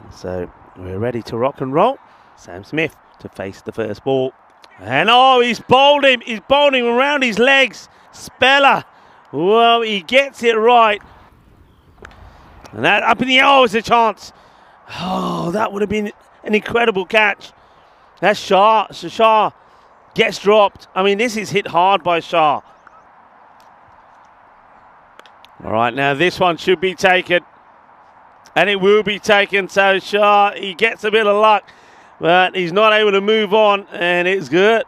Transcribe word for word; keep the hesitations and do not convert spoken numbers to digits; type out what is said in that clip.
So we're ready to rock and roll. Sam Smith to face the first ball. And oh, he's bowled him. He's bowled him around his legs. Speller. Well, he gets it right. And that up in the air, oh, it's a chance. Oh, that would have been an incredible catch. That's Shah. So Shah gets dropped. I mean, this is hit hard by Shah. All right, now this one should be taken. And it will be taken. So Shah, he gets a bit of luck. But he's not able to move on. And it's good.